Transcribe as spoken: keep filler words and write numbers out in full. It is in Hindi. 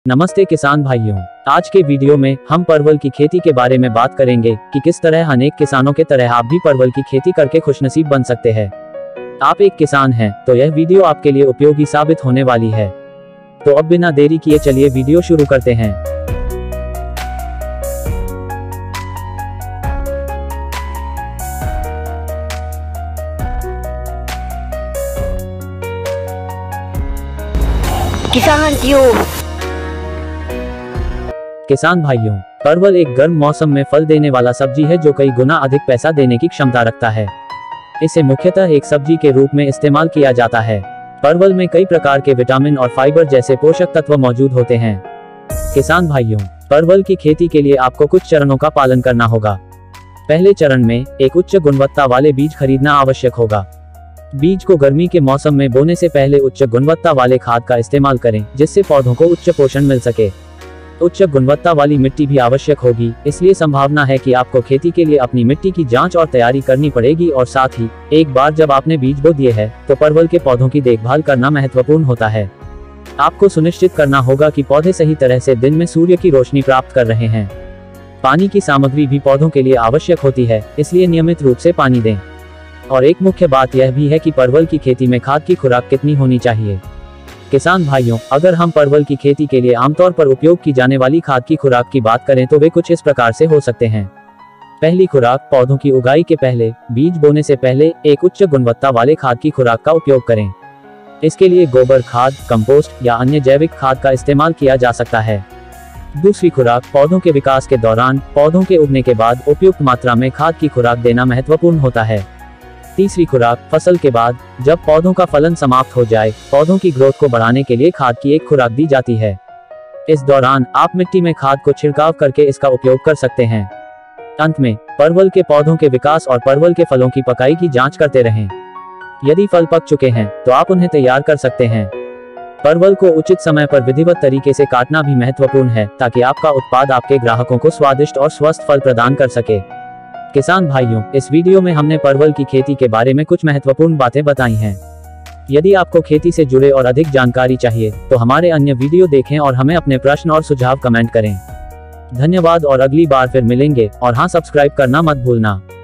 नमस्ते किसान भाइयों, आज के वीडियो में हम परवल की खेती के बारे में बात करेंगे कि किस तरह अनेक किसानों के तरह आप भी परवल की खेती करके खुशनसीब बन सकते हैं। आप एक किसान हैं तो यह वीडियो आपके लिए उपयोगी साबित होने वाली है। तो अब बिना देरी किए चलिए वीडियो शुरू करते हैं। किसान ट्यूब। किसान भाइयों, परवल एक गर्म मौसम में फल देने वाला सब्जी है जो कई गुना अधिक पैसा देने की क्षमता रखता है। इसे मुख्यतः एक सब्जी के रूप में इस्तेमाल किया जाता है। परवल में कई प्रकार के विटामिन और फाइबर जैसे पोषक तत्व मौजूद होते हैं। किसान भाइयों, परवल की खेती के लिए आपको कुछ चरणों का पालन करना होगा। पहले चरण में एक उच्च गुणवत्ता वाले बीज खरीदना आवश्यक होगा। बीज को गर्मी के मौसम में बोने से पहले उच्च गुणवत्ता वाले खाद का इस्तेमाल करें, जिससे पौधों को उच्च पोषण मिल सके। उच्च गुणवत्ता वाली मिट्टी भी आवश्यक होगी, इसलिए संभावना है कि आपको खेती के लिए अपनी मिट्टी की जांच और तैयारी करनी पड़ेगी और साथ ही एक बार जब आपने बीज बो दिए हैं तो परवल के पौधों की देखभाल करना महत्वपूर्ण होता है। आपको सुनिश्चित करना होगा कि पौधे सही तरह से दिन में सूर्य की रोशनी प्राप्त कर रहे हैं। पानी की सामग्री भी पौधों के लिए आवश्यक होती है, इसलिए नियमित रूप से पानी दें। और एक मुख्य बात यह भी है कि परवल की खेती में खाद की खुराक कितनी होनी चाहिए। किसान भाइयों, अगर हम परवल की खेती के लिए आमतौर पर उपयोग की जाने वाली खाद की खुराक की बात करें तो वे कुछ इस प्रकार से हो सकते हैं। पहली खुराक, पौधों की उगाई के पहले, बीज बोने से पहले एक उच्च गुणवत्ता वाले खाद की खुराक का उपयोग करें। इसके लिए गोबर खाद, कंपोस्ट या अन्य जैविक खाद का इस्तेमाल किया जा सकता है। दूसरी खुराक, पौधों के विकास के दौरान, पौधों के उगने के बाद उपयुक्त मात्रा में खाद की खुराक देना महत्वपूर्ण होता है। तीसरी खुराक, फसल के बाद, जब पौधों का फलन समाप्त हो जाए, पौधों की ग्रोथ को बढ़ाने के लिए खाद की एक खुराक दी जाती है। इस दौरान आप मिट्टी में खाद को छिड़काव करके इसका उपयोग कर सकते हैं। अंत में परवल के पौधों के विकास और परवल के फलों की पकाई की जांच करते रहें। यदि फल पक चुके हैं तो आप उन्हें तैयार कर सकते हैं। परवल को उचित समय पर विधिवत तरीके से काटना भी महत्वपूर्ण है, ताकि आपका उत्पाद आपके ग्राहकों को स्वादिष्ट और स्वस्थ फल प्रदान कर सके। किसान भाइयों, इस वीडियो में हमने परवल की खेती के बारे में कुछ महत्वपूर्ण बातें बताई हैं। यदि आपको खेती से जुड़े और अधिक जानकारी चाहिए तो हमारे अन्य वीडियो देखें और हमें अपने प्रश्न और सुझाव कमेंट करें। धन्यवाद और अगली बार फिर मिलेंगे, और हाँ, सब्सक्राइब करना मत भूलना।